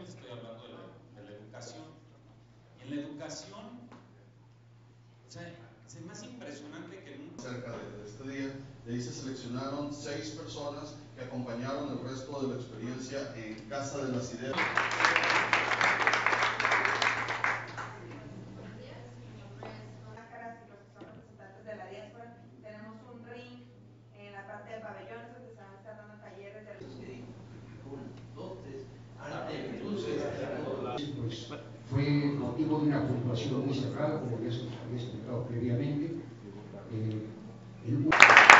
les estoy hablando de la educación. Y en la educación, o sea, es más impresionante que nunca. Cerca de este día, de ahí se seleccionaron 6 personas que acompañaron el resto de la experiencia en Casa de las Ideas. De la diáspora, tenemos un ring en la parte de pabellones donde se van a estar dando talleres de pues fue motivo de una puntuación muy cerrada, como ya se había explicado previamente.